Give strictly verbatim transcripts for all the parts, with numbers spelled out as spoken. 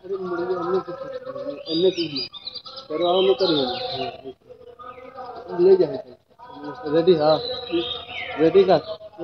अरे मुर्गे अन्य कुछ अन्य कुछ नहीं करवाओ में करिए ले जाए रेडी हाँ रेडी का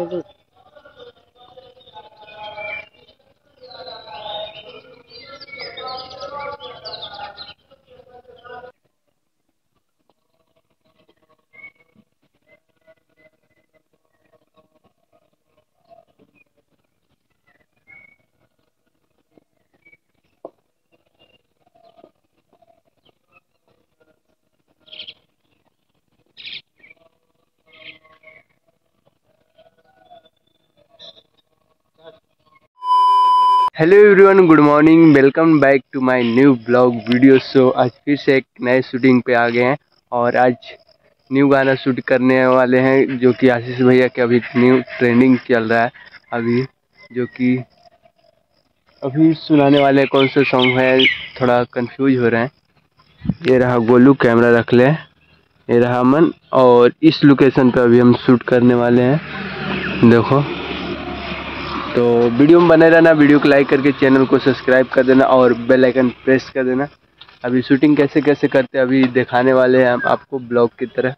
hello everyone, good morning, welcome back to my new blog video. So आज फिर से एक नए शूटिंग पे आ गए हैं और आज न्यू गाना शूट करने वाले हैं जो कि आशीष भैया के अभी न्यू ट्रेंडिंग चल रहा है अभी, जो कि अभी सुनाने वाले कौन सा सॉन्ग है, थोड़ा कंफ्यूज हो रहे हैं। ये रहा गोलू, कैमरा रख ले, ये रहा अमन और इस लोकेशन पे अभी हम शूट करने वाले हैं। देखो तो वीडियो में बने रहना, वीडियो को लाइक करके चैनल को सब्सक्राइब कर देना और बेल आइकन प्रेस कर देना। अभी शूटिंग कैसे कैसे करते हैं अभी दिखाने वाले हैं हम आपको ब्लॉग की तरह।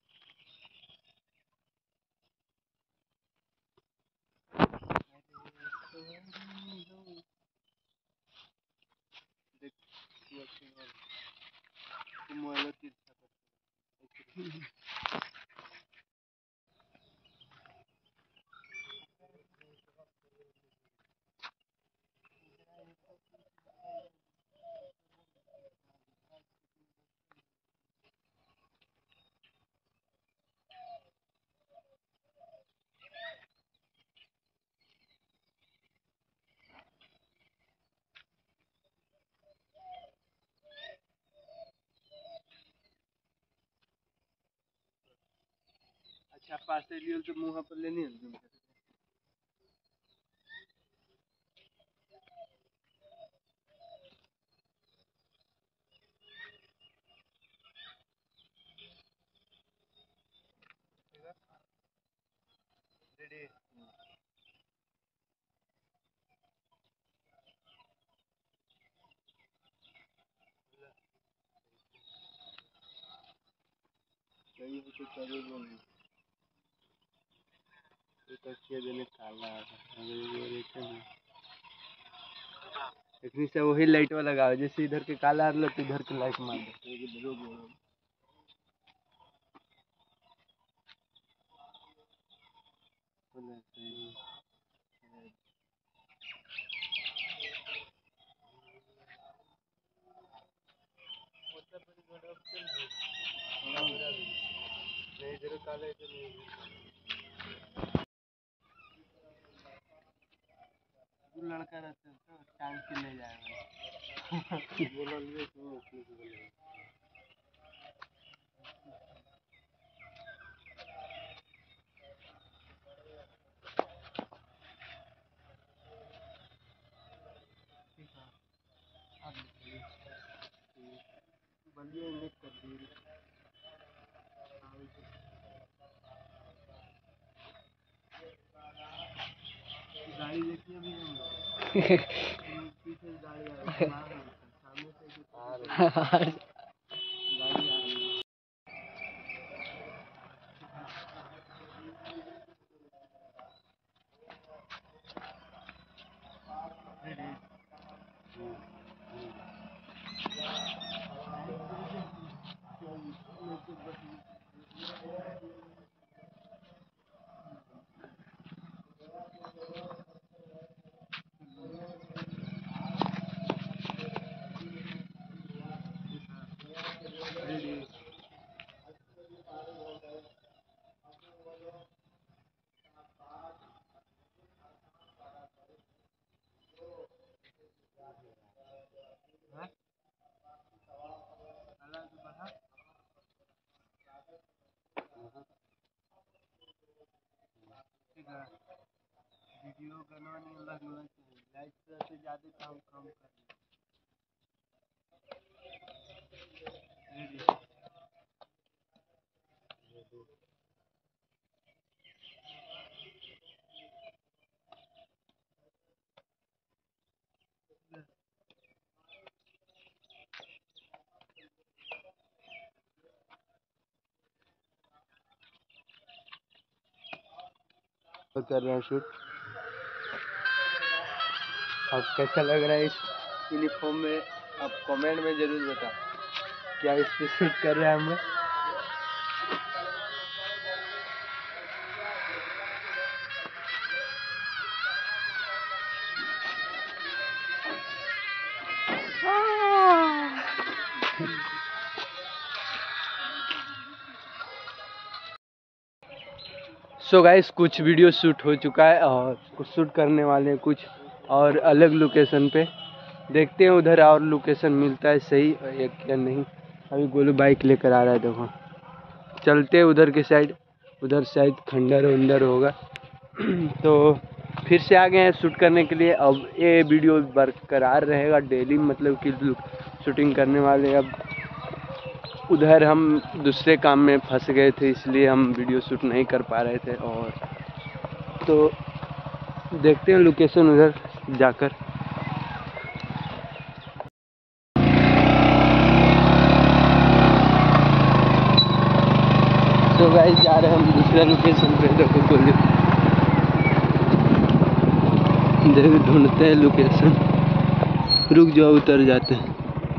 अच्छा पास से लियो तो मुंह पर लेनी है। सही हो तो करेगा नहीं, ये तकिया देने काला है। इतनी से वही लाइट वाला लगाओ, जैसे इधर के काला आ रहा तो इधर के लाइट मार दो। इधर काला इधर लड़का रहता है तो टांग के ले जाएगा। बोला लिए तो उसने बोला बलिए नेक कर दी गाड़ी देखिए अभी हम पीछे गाड़ी आ रही है सामने से गाड़ी आ रही है। वीडियो बनाने लगना चाहिए, लाइट से ज़्यादा काम कम कर। कर रहे हैं शूट। अब कैसा लग रहा है इस यूनिफॉर्म में, आप कमेंट में जरूर बताओ क्या इस पे शूट कर रहे हैं हम। सो गाइस कुछ वीडियो शूट हो चुका है और कुछ शूट करने वाले हैं कुछ और अलग लोकेशन पे। देखते हैं उधर और लोकेशन मिलता है सही या नहीं। अभी गोलू बाइक लेकर आ रहा है, देखो चलते हैं उधर के साइड। उधर शायद खंडर वंडर होगा तो फिर से आ गए हैं शूट करने के लिए। अब ये वीडियो बरकरार रहेगा डेली, मतलब कि शूटिंग करने वाले। अब उधर हम दूसरे काम में फंस गए थे इसलिए हम वीडियो शूट नहीं कर पा रहे थे। और तो देखते हैं लोकेशन उधर जाकर। तो गाइस जा रहे हैं हम दूसरा लोकेशन पे। देखो बोलिए, देखो ढूंढते हैं लोकेशन। रुक जाओ, उतर जाते हैं।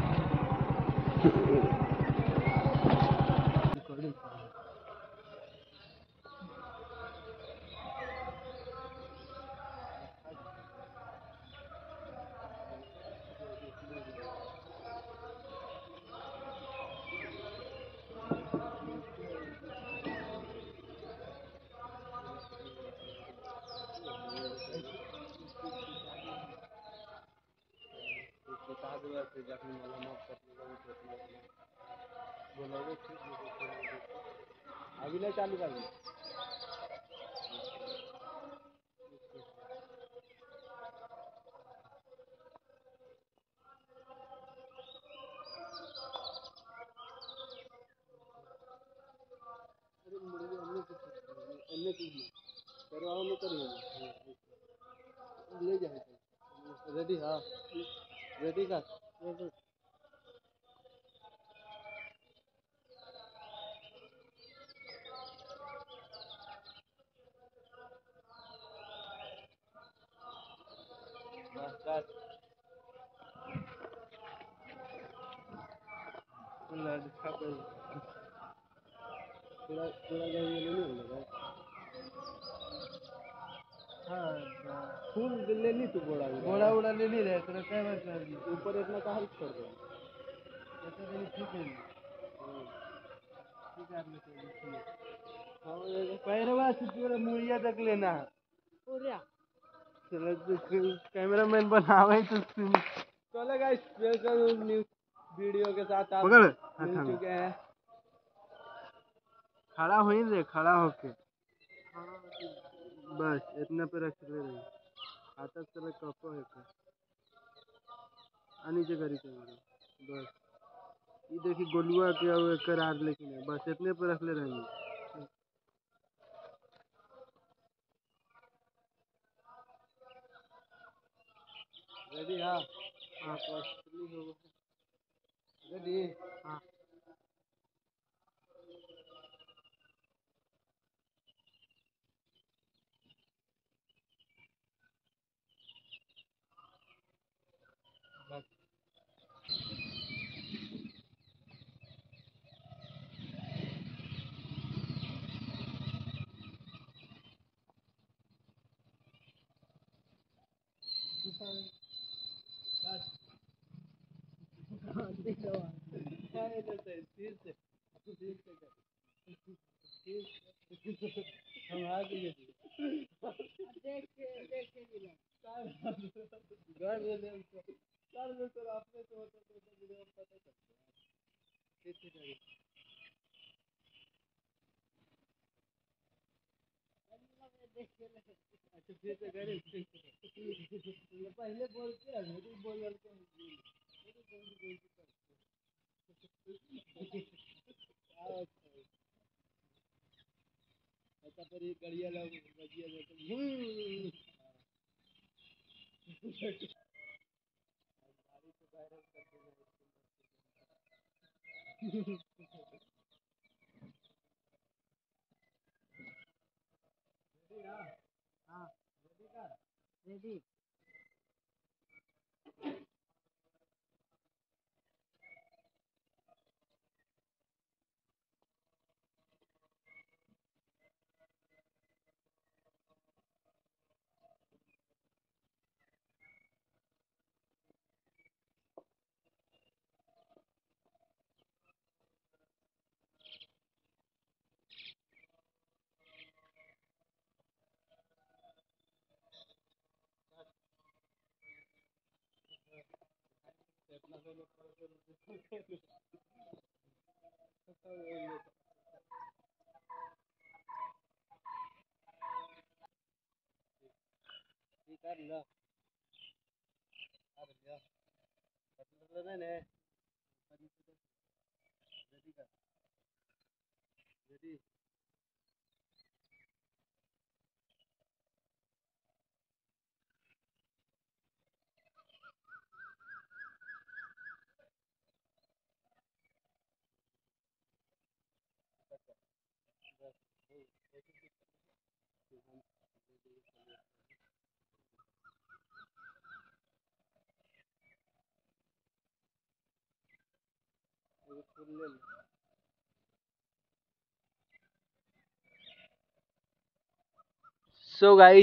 अभी नहीं चालू कर ले जाए रेडी। हाँ रेडी का पूरा पूरा नहीं होगा। हाँ फूल ले ली तू, बोड़ा बोड़ा उड़ा ले ली रहे तेरा क्या बात कर दी ऊपर इतना कहाँ छोड़ दे। ऐसा नहीं ठीक है ठीक है आपने हाँ पैरवा से पूरा मुड़िया तक लेना है पूरा। चलो कैमरा मैन बनावे तो चलो गाइस स्पेशल न्यूज वीडियो के साथ आप मिल चुके हैं। खड़ा हो ही रे, खड़ा होके बस इतना पे रख ले रही आता चले कपो है के आनी जगह के बस ये देखी गोलुआ के और करार लेकिन बस इतने पे रख ले रही। रेडी हाँ हाँ रेडी हाँ बस हम आ गए देख के देख के मिला घर में ले कर में तो आपने तो होता तो वीडियो पता करते हैं ठीक है। देख के अच्छा फिर से करे पहले बोलते हैं मेरी बोल बोल के ऐसा पर ये गड़िया लोग बजिया जाते सो गाइस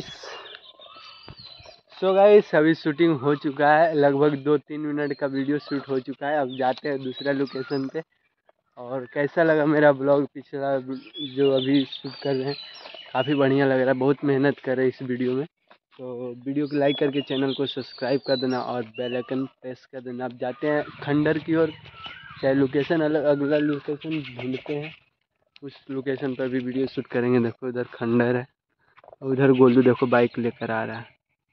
सो गाइस अभी शूटिंग हो चुका है, लगभग दो तीन मिनट का वीडियो शूट हो चुका है। अब जाते हैं दूसरा लोकेशन पे। और कैसा लगा मेरा ब्लॉग पिछला जो अभी शूट कर रहे हैं, काफ़ी बढ़िया लग रहा है। बहुत मेहनत कर रहे हैं इस वीडियो में। तो वीडियो को लाइक करके चैनल को सब्सक्राइब कर देना और बेल आइकन प्रेस कर देना। अब जाते हैं खंडर की ओर, चाहे लोकेशन अलग अगला लोकेशन ढूंढते हैं, उस लोकेशन पर भी वीडियो शूट करेंगे। देखो इधर खंडर है, उधर गोलू देखो बाइक लेकर आ रहा है।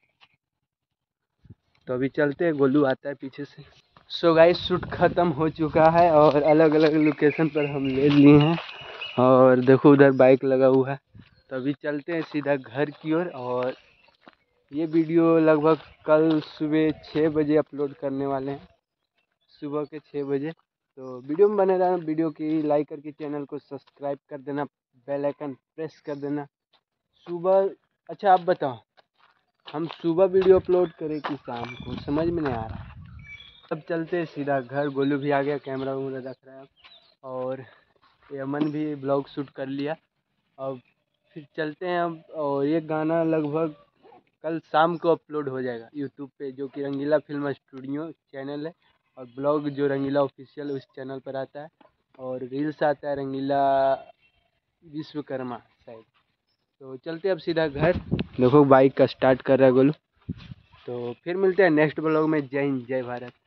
तो अभी चलते हैं, गोलू आता है पीछे से। सो गाइस शूट ख़त्म हो चुका है और अलग अलग लोकेशन पर हम ले लिए हैं। और देखो उधर बाइक लगा हुआ है। तो अभी चलते हैं सीधा घर की ओर। और ये वीडियो लगभग कल सुबह छः बजे अपलोड करने वाले हैं, सुबह के छः बजे। तो वीडियो में बने रहना, वीडियो की लाइक करके चैनल को सब्सक्राइब कर देना, बेल आइकन प्रेस कर देना। सुबह अच्छा आप बताओ, हम सुबह वीडियो अपलोड करें कि शाम को, समझ में नहीं आ रहा। अब चलते हैं सीधा घर। गोलू भी आ गया, कैमरा वैमरा रख रहा है। और यमन भी ब्लॉग शूट कर लिया। अब फिर चलते हैं अब। और ये गाना लगभग कल शाम को अपलोड हो जाएगा यूट्यूब पे, जो कि रंगीला फिल्म स्टूडियो चैनल है। और ब्लॉग जो रंगीला ऑफिशियल उस चैनल पर आता है। और रील्स आता है रंगीला विश्वकर्मा शायद। तो चलते अब सीधा घर। देखो बाइक का स्टार्ट कर रहा है गोलू। तो फिर मिलते हैं नेक्स्ट ब्लॉग में। जय हिंद जय भारत।